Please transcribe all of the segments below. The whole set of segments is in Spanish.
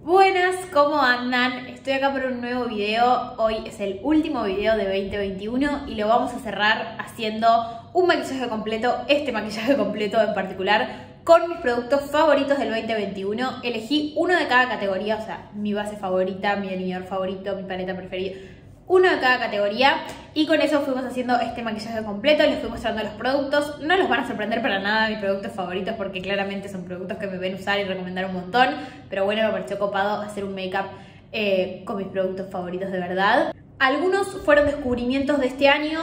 Buenas, ¿cómo andan? Estoy acá por un nuevo video. Hoy es el último video de 2021 y lo vamos a cerrar haciendo un maquillaje completo, este maquillaje completo en particular, con mis productos favoritos del 2021. Elegí uno de cada categoría, o sea, mi base favorita, mi delineador favorito, mi paleta preferida, uno de cada categoría, y con eso fuimos haciendo este maquillaje completo. Les fui mostrando los productos. No los van a sorprender para nada mis productos favoritos, porque claramente son productos que me ven usar y recomendar un montón, pero bueno, me pareció copado hacer un make-up con mis productos favoritos de verdad. Algunos fueron descubrimientos de este año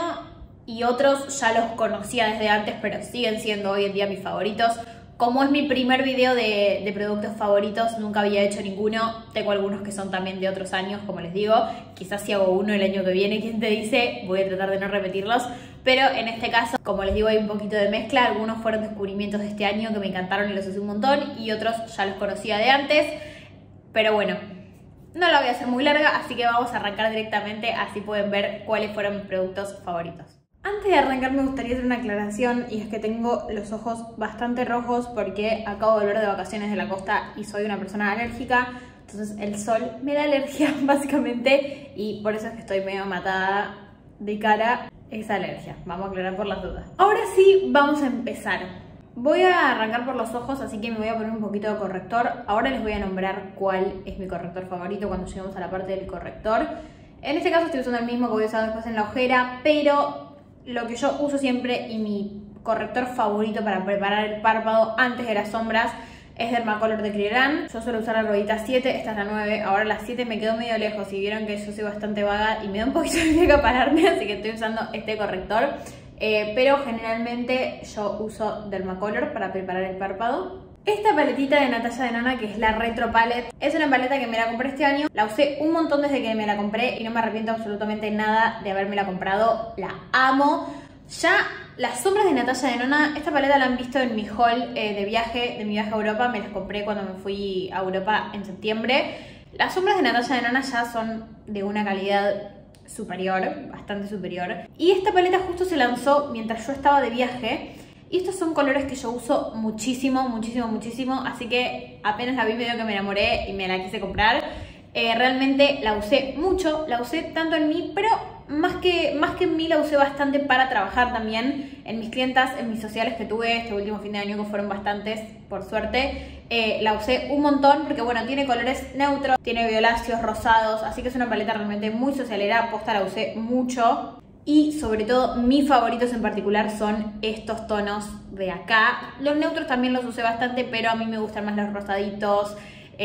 y otros ya los conocía desde antes, pero siguen siendo hoy en día mis favoritos. Como es mi primer video de productos favoritos, nunca había hecho ninguno. Tengo algunos que son también de otros años, como les digo. Quizás si hago uno el año que viene, ¿quién te dice? Voy a tratar de no repetirlos. Pero en este caso, como les digo, hay un poquito de mezcla. Algunos fueron descubrimientos de este año que me encantaron y los usé un montón. Y otros ya los conocía de antes. Pero bueno, no la voy a hacer muy larga, así que vamos a arrancar directamente. Así pueden ver cuáles fueron mis productos favoritos. Antes de arrancar me gustaría hacer una aclaración, y es que tengo los ojos bastante rojos porque acabo de volver de vacaciones de la costa y soy una persona alérgica. Entonces el sol me da alergia básicamente, y por eso es que estoy medio matada de cara. Esa alergia, vamos a aclarar por las dudas. Ahora sí, vamos a empezar. Voy a arrancar por los ojos, así que me voy a poner un poquito de corrector. Ahora les voy a nombrar cuál es mi corrector favorito cuando lleguemos a la parte del corrector. En este caso estoy usando el mismo que voy a usar después en la ojera, pero lo que yo uso siempre y mi corrector favorito para preparar el párpado antes de las sombras es Dermacolor de Clieran. Yo suelo usar la ruedita 7, esta es la 9, ahora la 7 me quedó medio lejos y vieron que yo soy bastante vaga y me da un poquito de miedo pararme, así que estoy usando este corrector. Pero generalmente yo uso Dermacolor para preparar el párpado. Esta paletita de Natalia Denona, que es la Retro Palette, es una paleta que me la compré este año. La usé un montón desde que me la compré y no me arrepiento absolutamente nada de habérmela comprado. La amo. Ya las sombras de Natalia Denona, esta paleta la han visto en mi haul de mi viaje a Europa. Me las compré cuando me fui a Europa en septiembre. Las sombras de Natalia Denona ya son de una calidad superior, bastante superior. Y esta paleta justo se lanzó mientras yo estaba de viaje. Y estos son colores que yo uso muchísimo, muchísimo, muchísimo. Así que apenas la vi medio que me enamoré y me la quise comprar. Realmente la usé mucho, la usé tanto en mí, pero más que en mí la usé bastante para trabajar también. En mis clientas, en mis sociales que tuve este último fin de año, que fueron bastantes, por suerte. La usé un montón porque bueno, tiene colores neutros, tiene violáceos, rosados. Así que es una paleta realmente muy socialera. Posta la usé mucho. Y sobre todo mis favoritos en particular son estos tonos de acá. Los neutros también los usé bastante, pero a mí me gustan más los rosaditos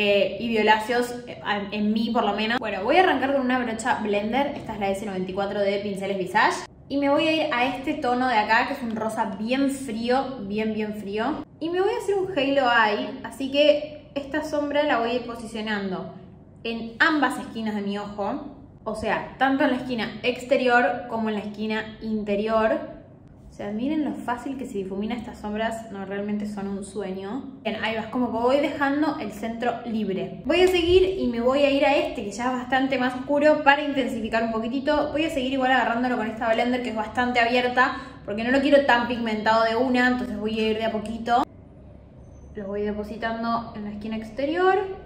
y violáceos, en mí por lo menos. Bueno, voy a arrancar con una brocha blender. Esta es la S94 de Pinceles Visage. Y me voy a ir a este tono de acá, que es un rosa bien frío, bien frío. Y me voy a hacer un Halo Eye, así que esta sombra la voy a ir posicionando en ambas esquinas de mi ojo. O sea, tanto en la esquina exterior como en la esquina interior. O sea, miren lo fácil que se difumina estas sombras. No, realmente son un sueño. Bien, ahí vas, como que voy dejando el centro libre. Voy a seguir y me voy a ir a este, que ya es bastante más oscuro, para intensificar un poquitito. Voy a seguir igual agarrándolo con esta blender, que es bastante abierta, porque no lo quiero tan pigmentado de una. Entonces voy a ir de a poquito. Lo voy depositando en la esquina exterior.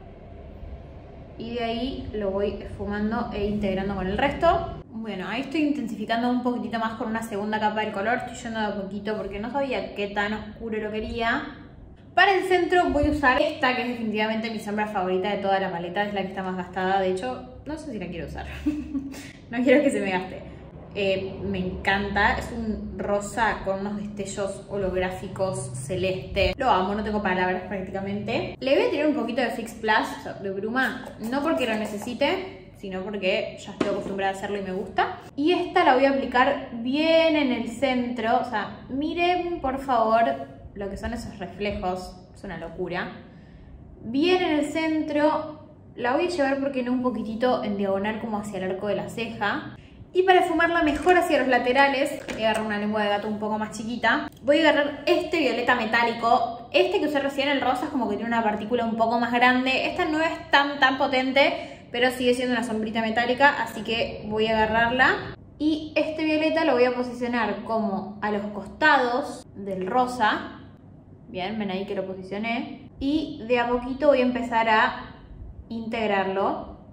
Y de ahí lo voy esfumando e integrando con el resto. Bueno, ahí estoy intensificando un poquitito más con una segunda capa del color. Estoy yendo de a poquito porque no sabía qué tan oscuro lo quería. Para el centro voy a usar esta, que es definitivamente mi sombra favorita de toda la paleta. Es la que está más gastada, de hecho, no sé si la quiero usar. No quiero que se me gaste. Me encanta, es un rosa con unos destellos holográficos celeste. Lo amo, no tengo palabras prácticamente. Le voy a tirar un poquito de Fix Plus, o sea, de bruma, no porque lo necesite, sino porque ya estoy acostumbrada a hacerlo y me gusta. Y esta la voy a aplicar bien en el centro. O sea, miren por favor lo que son esos reflejos, es una locura. Bien en el centro. La voy a llevar, porque no, un poquitito en diagonal, como hacia el arco de la ceja. Y para esfumarla mejor hacia los laterales, voy a agarrar una lengua de gato un poco más chiquita. Voy a agarrar este violeta metálico. Este que usé recién, el rosa, es como que tiene una partícula un poco más grande. Esta no es tan potente, pero sigue siendo una sombrita metálica, así que voy a agarrarla. Y este violeta lo voy a posicionar como a los costados del rosa. Bien, ven ahí que lo posicioné. Y de a poquito voy a empezar a integrarlo.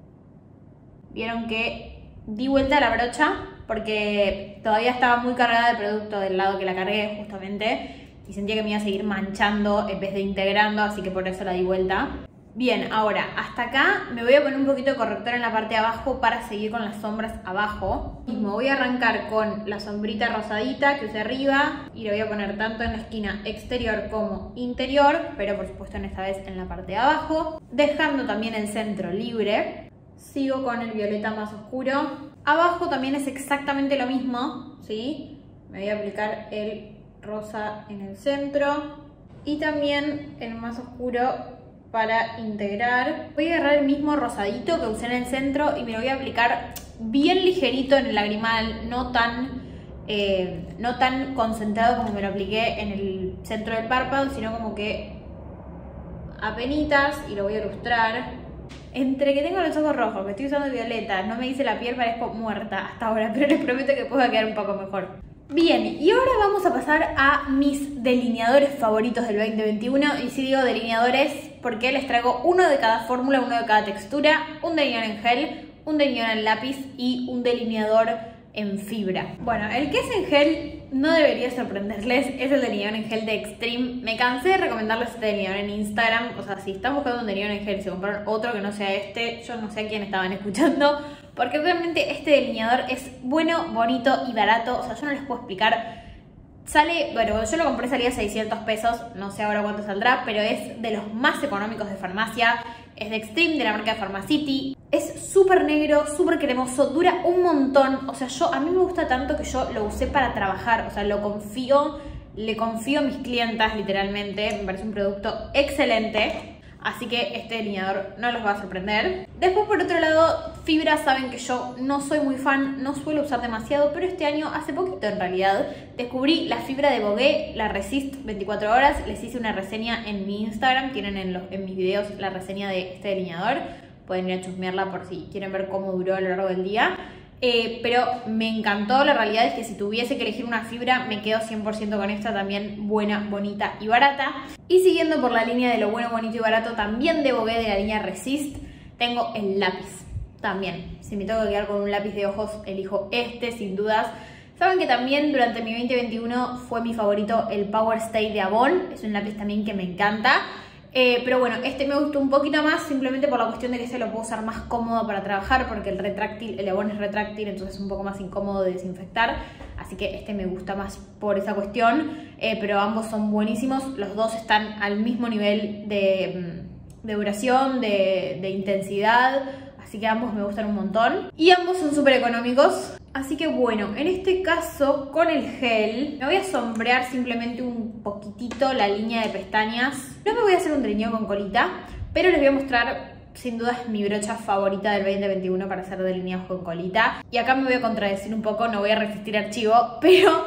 Vieron que di vuelta a la brocha porque todavía estaba muy cargada de producto del lado que la cargué justamente y sentía que me iba a seguir manchando en vez de integrando, así que por eso la di vuelta. Bien, ahora hasta acá me voy a poner un poquito de corrector en la parte de abajo para seguir con las sombras abajo. Y me voy a arrancar con la sombrita rosadita que usé arriba y le voy a poner tanto en la esquina exterior como interior, pero por supuesto en esta vez en la parte de abajo, dejando también el centro libre. Sigo con el violeta más oscuro. Abajo también es exactamente lo mismo, ¿sí? Me voy a aplicar el rosa en el centro y también el más oscuro para integrar. Voy a agarrar el mismo rosadito que usé en el centro y me lo voy a aplicar bien ligerito en el lagrimal, no tan concentrado como me lo apliqué en el centro del párpado, sino como que apenitas, y lo voy a ilustrar. Entre que tengo los ojos rojos, que estoy usando violeta, no me dice la piel, parezco muerta hasta ahora, pero les prometo que pueda quedar un poco mejor. Bien, y ahora vamos a pasar a mis delineadores favoritos del 2021. Y si digo delineadores, porque les traigo uno de cada fórmula, uno de cada textura, un delineador en gel, un delineador en lápiz y un delineador en fibra. Bueno, el que es en gel no debería sorprenderles, es el delineador en gel de Extreme. Me cansé de recomendarles este delineador en Instagram, o sea, si están buscando un delineador en gel y se compraron otro que no sea este, yo no sé a quién estaban escuchando, porque realmente este delineador es bueno, bonito y barato. O sea, yo no les puedo explicar. Sale, bueno, cuando yo lo compré salía 600 pesos, no sé ahora cuánto saldrá, pero es de los más económicos de farmacia. Es de Extreme, de la marca Pharmacity. Es súper negro, súper cremoso, dura un montón. O sea, a mí me gusta tanto que yo lo usé para trabajar. O sea, le confío a mis clientas literalmente. Me parece un producto excelente. Así que este delineador no los va a sorprender. Después, por otro lado, fibra. Saben que yo no soy muy fan, no suelo usar demasiado, pero este año, hace poquito en realidad, descubrí la fibra de Bogué, la Resist 24 horas. Les hice una reseña en mi Instagram, tienen en mis videos la reseña de este delineador. Pueden ir a chusmearla por si quieren ver cómo duró a lo largo del día. Pero me encantó. La realidad es que si tuviese que elegir una fibra, me quedo 100% con esta, también buena, bonita y barata. Y siguiendo por la línea de lo bueno, bonito y barato, también de Bogué, de la línea Resist, tengo el lápiz. También, si me tengo que quedar con un lápiz de ojos, elijo este sin dudas. Saben que también durante mi 2021 fue mi favorito el Power Stay de Avon. Es un lápiz también que me encanta. Pero bueno, este me gustó un poquito más simplemente por la cuestión de que se lo puedo usar más cómodo para trabajar, porque el Avon es retráctil, entonces es un poco más incómodo de desinfectar, así que este me gusta más por esa cuestión. Pero ambos son buenísimos, los dos están al mismo nivel de duración, de intensidad, así que ambos me gustan un montón y ambos son súper económicos. Así que bueno, en este caso con el gel me voy a sombrear simplemente un poquitito la línea de pestañas. No me voy a hacer un delineado con colita, pero les voy a mostrar sin duda mi brocha favorita del 2021 para hacer delineados con colita. Y acá me voy a contradecir un poco, no voy a resistir archivo, pero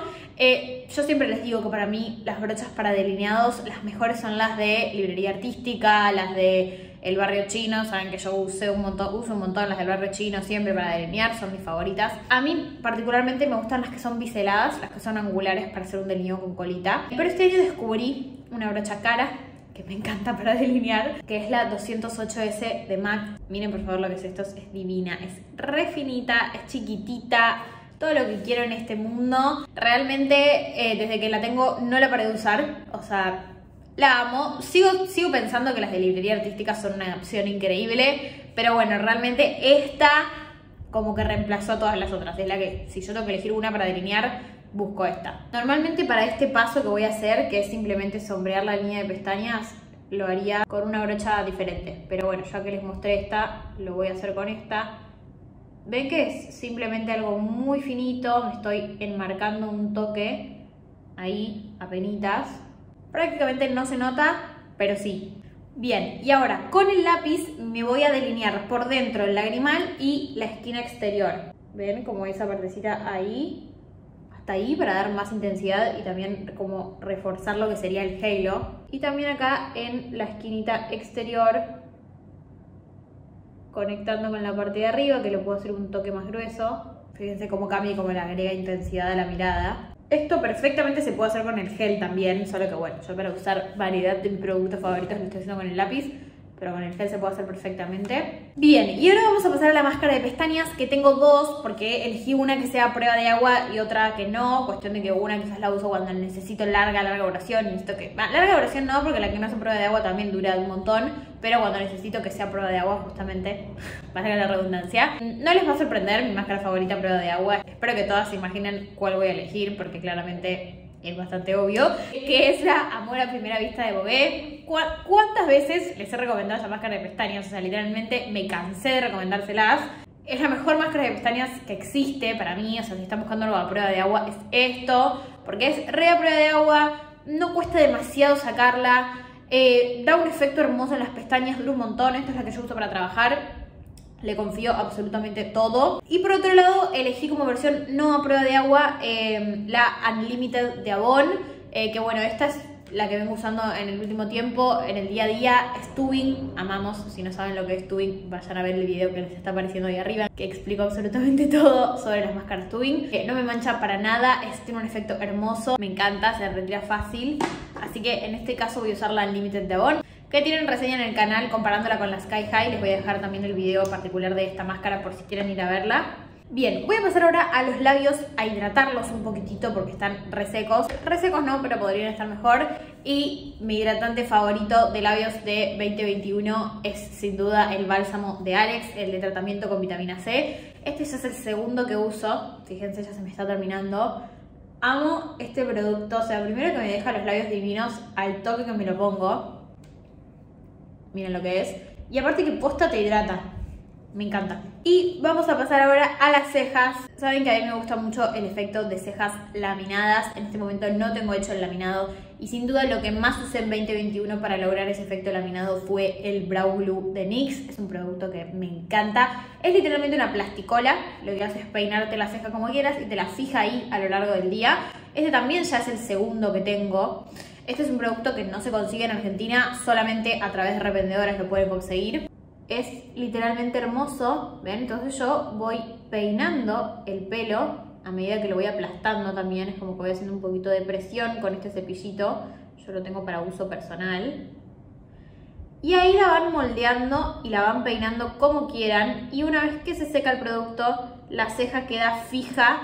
yo siempre les digo que para mí las brochas para delineados, las mejores son las de librería artística, las de el barrio chino. Saben que yo uso un montón las del barrio chino siempre para delinear, son mis favoritas. A mí particularmente me gustan las que son biseladas, las que son angulares para hacer un delineado con colita. Pero este año descubrí una brocha cara que me encanta para delinear, que es la 208S de MAC. Miren por favor lo que es esto, es divina, es re finita, es chiquitita, todo lo que quiero en este mundo. Realmente desde que la tengo no la paré de usar, o sea, la amo. Sigo pensando que las de librería artística son una opción increíble, pero bueno, realmente esta como que reemplazó a todas las otras. Es la que, si yo tengo que elegir una para delinear, busco esta. Normalmente para este paso que voy a hacer, que es simplemente sombrear la línea de pestañas, lo haría con una brocha diferente. Pero bueno, ya que les mostré esta, lo voy a hacer con esta. Ven que es simplemente algo muy finito, me estoy enmarcando un toque ahí, apenitas. Prácticamente no se nota, pero sí. Bien, y ahora con el lápiz me voy a delinear por dentro el lagrimal y la esquina exterior. ¿Ven? Como esa partecita ahí, hasta ahí, para dar más intensidad y también como reforzar lo que sería el halo. Y también acá en la esquinita exterior, conectando con la parte de arriba, que lo puedo hacer un toque más grueso. Fíjense cómo cambia y cómo le agrega intensidad a la mirada. Esto perfectamente se puede hacer con el gel también, solo que bueno, yo para usar variedad de mis productos favoritos lo estoy haciendo con el lápiz. pero con el gel se puede hacer perfectamente. Bien, y ahora vamos a pasar a la máscara de pestañas, que tengo dos, porque elegí una que sea a prueba de agua y otra que no. Cuestión de que una quizás la uso cuando necesito larga duración. Necesito que... larga duración no, porque la que no es a prueba de agua también dura un montón. Pero cuando necesito que sea a prueba de agua, justamente, valga la redundancia. No les va a sorprender mi máscara favorita a prueba de agua. Espero que todas se imaginen cuál voy a elegir, porque claramente... es bastante obvio, que es la Amor a Primera Vista de Bogué. ¿Cuántas veces les he recomendado esa máscara de pestañas? O sea, literalmente me cansé de recomendárselas. Es la mejor máscara de pestañas que existe para mí. O sea, si están buscando algo a prueba de agua, es esto. Porque es re a prueba de agua, no cuesta demasiado sacarla. Da un efecto hermoso en las pestañas, dura un montón. Esta es la que yo uso para trabajar. Le confío absolutamente todo. Y por otro lado, elegí como versión no a prueba de agua la Unlimited de Avon. Que bueno, esta es la que vengo usando en el último tiempo, en el día a día. Es tubing, amamos. Si no saben lo que es tubing, vayan a ver el video que les está apareciendo ahí arriba, que explico absolutamente todo sobre las máscaras tubing. No me mancha para nada, tiene un efecto hermoso, me encanta, se retira fácil. Así que en este caso voy a usar la Unlimited de Avon, que tienen reseña en el canal comparándola con la Sky High. Les voy a dejar también el video particular de esta máscara por si quieren ir a verla. Bien, voy a pasar ahora a los labios a hidratarlos un poquitito porque están resecos. Resecos no, pero podrían estar mejor. Y mi hidratante favorito de labios de 2021 es sin duda el bálsamo de Alex, el de tratamiento con vitamina C. Este ya es el segundo que uso. Fíjense, ya se me está terminando. Amo este producto. O sea, primero que me deja los labios divinos al toque que me lo pongo. Miren lo que es. Y aparte que posta te hidrata. Me encanta. Y vamos a pasar ahora a las cejas. Saben que a mí me gusta mucho el efecto de cejas laminadas. En este momento no tengo hecho el laminado. Y sin duda lo que más usé en 2021 para lograr ese efecto laminado fue el Brow Glue de NYX. Es un producto que me encanta. Es literalmente una plasticola. Lo que hace es peinarte la ceja como quieras y te la fija ahí a lo largo del día. Este también ya es el segundo que tengo. Este es un producto que no se consigue en Argentina, solamente a través de revendedoras lo pueden conseguir. Es literalmente hermoso, ¿ven? Entonces yo voy peinando el pelo a medida que lo voy aplastando también. Es como que voy haciendo un poquito de presión con este cepillito. Yo lo tengo para uso personal. Y ahí la van moldeando y la van peinando como quieran. Y una vez que se seca el producto, la ceja queda fija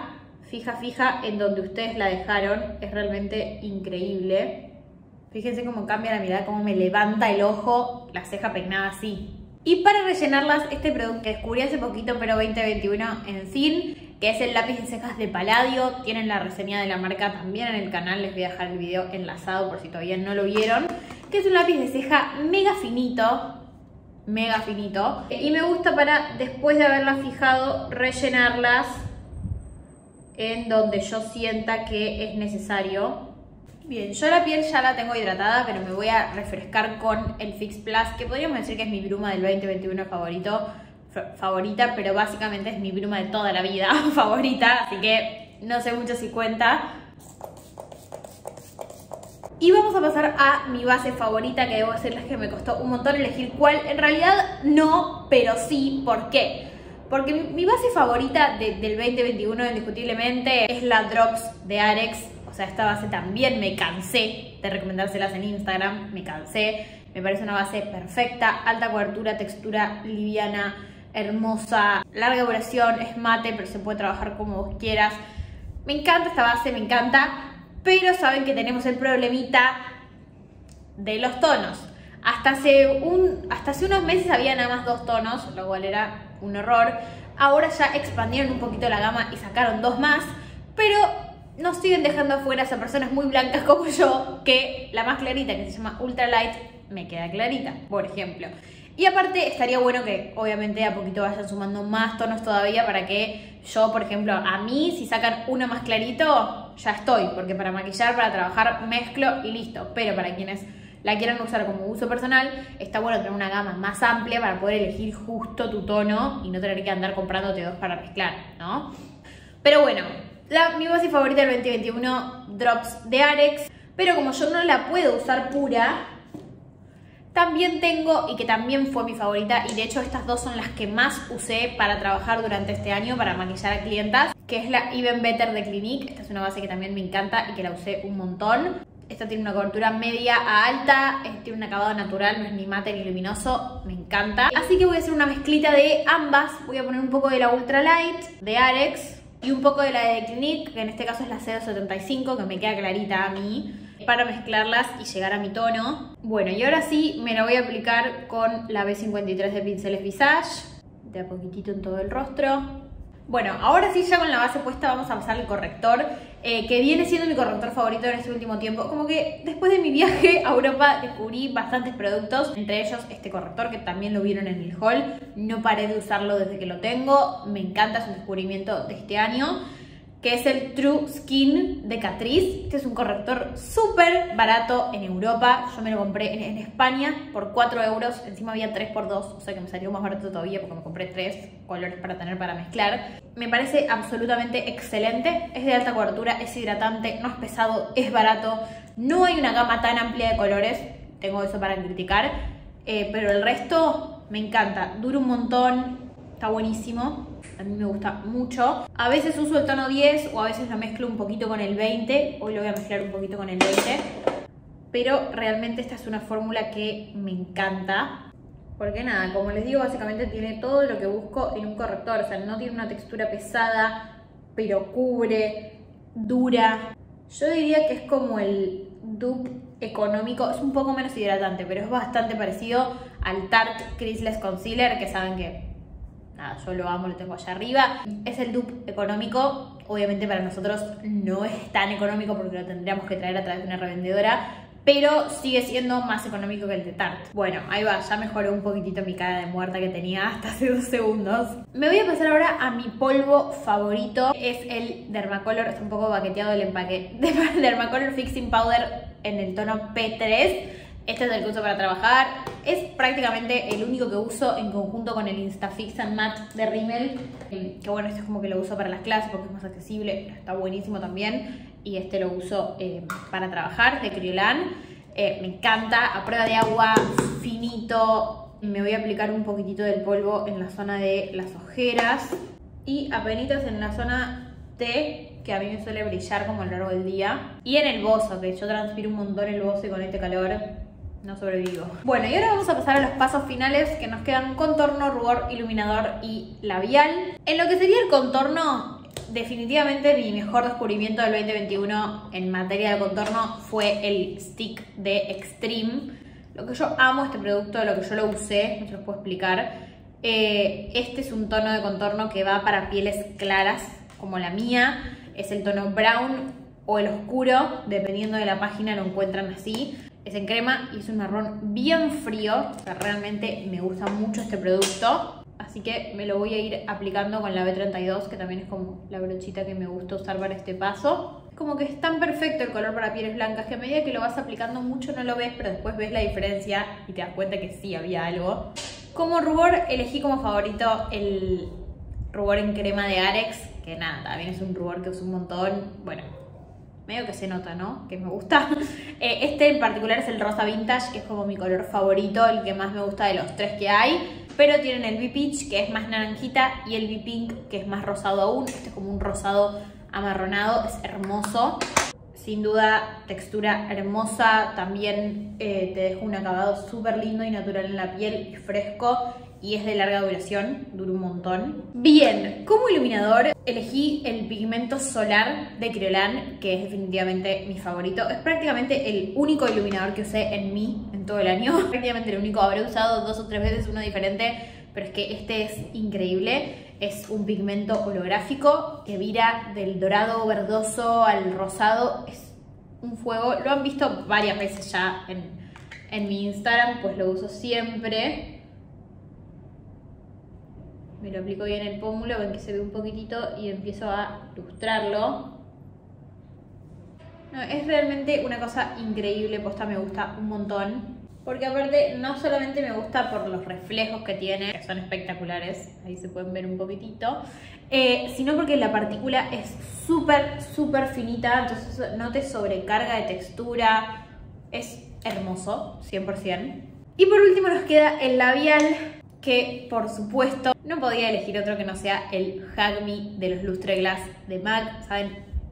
en donde ustedes la dejaron. Es realmente increíble. Fíjense cómo cambia la mirada, cómo me levanta el ojo la ceja peinada así. Y para rellenarlas, este producto que descubrí hace poquito, pero 2021 en fin, que es el lápiz de cejas de Palladio. Tienen la reseña de la marca también en el canal, les voy a dejar el video enlazado por si todavía no lo vieron. Que es un lápiz de ceja mega finito, y me gusta para, después de haberlas fijado, rellenarlas en donde yo sienta que es necesario. Bien, yo la piel ya la tengo hidratada, pero me voy a refrescar con el Fix Plus, que podríamos decir que es mi bruma del 2021 favorita, pero básicamente es mi bruma de toda la vida favorita, así que no sé mucho si cuenta. Y vamos a pasar a mi base favorita, que debo decirles que me costó un montón elegir cuál. En realidad no, pero sí. ¿Por qué? Porque mi base favorita del 2021 indiscutiblemente es la Drops de Alex. O sea, esta base también me cansé de recomendárselas en Instagram, me cansé. Me parece una base perfecta, alta cobertura, textura liviana, hermosa, larga duración, es mate, pero se puede trabajar como vos quieras. Me encanta esta base, me encanta, pero saben que tenemos el problemita de los tonos. Hasta hace unos meses había nada más 2 tonos, lo cual era un horror. Ahora ya expandieron un poquito la gama y sacaron 2 más, pero nos siguen dejando afuera a personas muy blancas como yo, que la más clarita, que se llama Ultra Light, me queda clarita, por ejemplo. Y aparte estaría bueno que obviamente a poquito vayan sumando más tonos todavía para que yo, por ejemplo, a mí si sacan uno más clarito, ya estoy, porque para maquillar, para trabajar, mezclo y listo. Pero para quienes la quieran usar como uso personal, está bueno tener una gama más amplia para poder elegir justo tu tono y no tener que andar comprándote 2 para mezclar, ¿no? Pero bueno, mi base favorita del 2021, Drops de Alex, pero como yo no la puedo usar pura, también tengo, y que también fue mi favorita, y de hecho estas 2 son las que más usé para trabajar durante este año, para maquillar a clientas, que es la Even Better de Clinique. Esta es una base que también me encanta y que la usé un montón. Esta tiene una cobertura media a alta, tiene un acabado natural, no es ni mate ni luminoso, me encanta. Así que voy a hacer una mezclita de ambas. Voy a poner un poco de la Ultralight de Arex y un poco de la de Clinique, que en este caso es la C275, que me queda clarita a mí, para mezclarlas y llegar a mi tono. Bueno, y ahora sí me la voy a aplicar con la B53 de Pinceles Visage, de a poquitito en todo el rostro. Bueno, ahora sí, ya con la base puesta, vamos a pasar al corrector, que viene siendo mi corrector favorito en este último tiempo. Como que después de mi viaje a Europa descubrí bastantes productos, entre ellos este corrector, que también lo vieron en el haul. No paré de usarlo desde que lo tengo, me encanta, es un descubrimiento de este año, que es el True Skin de Catrice. Este es un corrector súper barato en Europa. Yo me lo compré en España por 4 euros. Encima había 3x2, o sea que me salió más barato todavía porque me compré 3 colores para tener para mezclar. Me parece absolutamente excelente. Es de alta cobertura, es hidratante, no es pesado, es barato. No hay una gama tan amplia de colores, tengo eso para criticar. Pero el resto me encanta, dura un montón, está buenísimo. A mí me gusta mucho. A veces uso el tono 10 o a veces lo mezclo un poquito con el 20. Hoy lo voy a mezclar un poquito con el 20. Pero realmente esta es una fórmula que me encanta. Porque nada, como les digo, básicamente tiene todo lo que busco en un corrector. O sea, no tiene una textura pesada, pero cubre, dura. Yo diría que es como el dupe económico. Es un poco menos hidratante, pero es bastante parecido al Tarte Creaseless Concealer, que saben que nada, yo lo amo, lo tengo allá arriba. Es el dupe económico. Obviamente para nosotros no es tan económico porque lo tendríamos que traer a través de una revendedora, pero sigue siendo más económico que el de Tarte. Bueno, ahí va, ya mejoró un poquitito mi cara de muerta que tenía hasta hace 2 segundos. Me voy a pasar ahora a mi polvo favorito. Es el Dermacolor, está un poco baqueteado el empaque, de Dermacolor Fixing Powder en el tono P3. Este es el que uso para trabajar. Es prácticamente el único que uso en conjunto con el Instafix and Matte de Rimmel. Que bueno, este es como que lo uso para las clases porque es más accesible. Está buenísimo también. Y este lo uso para trabajar, de Kryolan. Me encanta. A prueba de agua, finito. Me voy a aplicar un poquitito del polvo en la zona de las ojeras. Y apenitas en la zona T, que a mí me suele brillar como a lo largo del día. Y en el bozo, que yo transpiro un montón el bozo y con este calor no sobrevivo. Bueno, y ahora vamos a pasar a los pasos finales, que nos quedan contorno, rubor, iluminador y labial. En lo que sería el contorno, definitivamente mi mejor descubrimiento del 2021 en materia de contorno fue el stick de Extreme. Lo que yo amo este producto, lo que yo lo usé, no se los puedo explicar. Este es un tono de contorno que va para pieles claras como la mía. Es el tono brown o el oscuro, dependiendo de la página lo encuentran así. Es en crema y es un marrón bien frío. O sea, realmente me gusta mucho este producto. Así que me lo voy a ir aplicando con la B32, que también es como la brochita que me gusta usar para este paso. Como que es tan perfecto el color para pieles blancas que a medida que lo vas aplicando mucho no lo ves, pero después ves la diferencia y te das cuenta que sí había algo. Como rubor elegí como favorito el rubor en crema de Arex, que nada, también es un rubor que uso un montón. Bueno, medio que se nota, ¿no? Que me gusta. Este en particular es el rosa vintage, que es como mi color favorito, el que más me gusta de los 3 que hay. Pero tienen el B-Peach, que es más naranjita, y el B-Pink, que es más rosado aún. Este es como un rosado amarronado, es hermoso. Sin duda, textura hermosa. También te deja un acabado súper lindo y natural en la piel y fresco. Y es de larga duración, dura un montón. Bien, como iluminador elegí el pigmento solar de Kryolan, que es definitivamente mi favorito. Es prácticamente el único iluminador que usé en todo el año. Prácticamente el único, habré usado 2 o 3 veces uno diferente, pero es que este es increíble. Es un pigmento holográfico que vira del dorado verdoso al rosado. Es un fuego. Lo han visto varias veces ya en mi Instagram, pues lo uso siempre. Me lo aplico bien en el pómulo, ven que se ve un poquitito y empiezo a lustrarlo. No, es realmente una cosa increíble, posta me gusta un montón. Porque aparte no solamente me gusta por los reflejos que tiene, que son espectaculares, ahí se pueden ver un poquitito, sino porque la partícula es súper finita, entonces no te sobrecarga de textura, es hermoso, 100%. Y por último nos queda el labial, que por supuesto no podía elegir otro que no sea el Hug Me de los Lustre Glass de MAC. Saben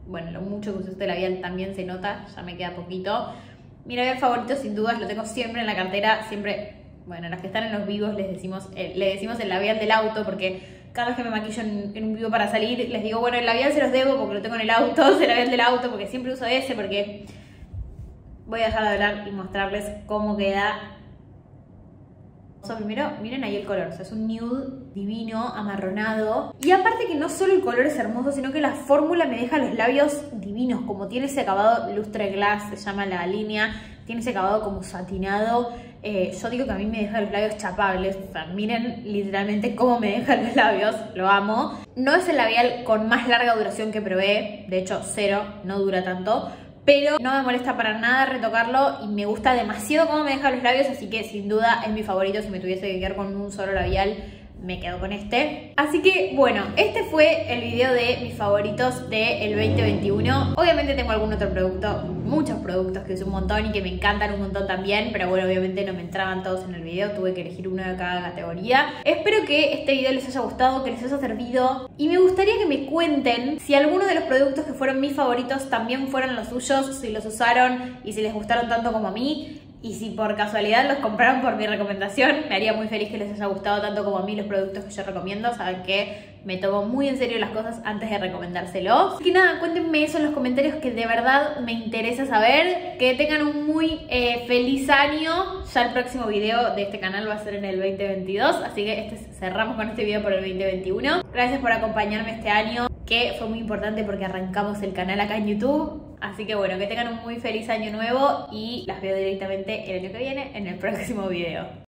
bueno, lo mucho que uso este labial también se nota, ya me queda poquito. Mi labial favorito sin dudas, lo tengo siempre en la cartera, siempre, bueno, las que están en los vivos le decimos el labial del auto, porque cada vez que me maquillo en un vivo para salir, les digo, bueno, el labial se los debo porque lo tengo en el auto, es el labial del auto, porque siempre uso ese, porque voy a dejar de hablar y mostrarles cómo queda. Primero, miren ahí el color, o sea, es un nude divino, amarronado. Y aparte que no solo el color es hermoso, sino que la fórmula me deja los labios divinos. Como tiene ese acabado lustre glass, se llama la línea, tiene ese acabado como satinado. Yo digo que a mí me deja los labios chapables. O sea, miren literalmente cómo me dejan los labios, lo amo. No es el labial con más larga duración que probé, de hecho 0, no dura tanto. Pero no me molesta para nada retocarlo y me gusta demasiado cómo me deja los labios, así que sin duda es mi favorito. Si me tuviese que quedar con un solo labial, me quedo con este. Así que bueno, este fue el video de mis favoritos del 2021. Obviamente tengo algún otro producto, muchos productos que uso un montón y que me encantan un montón también, pero bueno, obviamente no me entraban todos en el video, tuve que elegir uno de cada categoría. Espero que este video les haya gustado, que les haya servido, y me gustaría que me cuenten si alguno de los productos que fueron mis favoritos también fueron los suyos, si los usaron y si les gustaron tanto como a mí. Y si por casualidad los compraron por mi recomendación, me haría muy feliz que les haya gustado tanto como a mí los productos que yo recomiendo. Saben que me tomo muy en serio las cosas antes de recomendárselos. Así que nada, cuéntenme eso en los comentarios, que de verdad me interesa saber. Que tengan un muy feliz año. Ya el próximo video de este canal va a ser en el 2022. Así que cerramos con este video por el 2021. Gracias por acompañarme este año, que fue muy importante porque arrancamos el canal acá en YouTube. Así que bueno, que tengan un muy feliz año nuevo y las veo directamente el año que viene en el próximo video.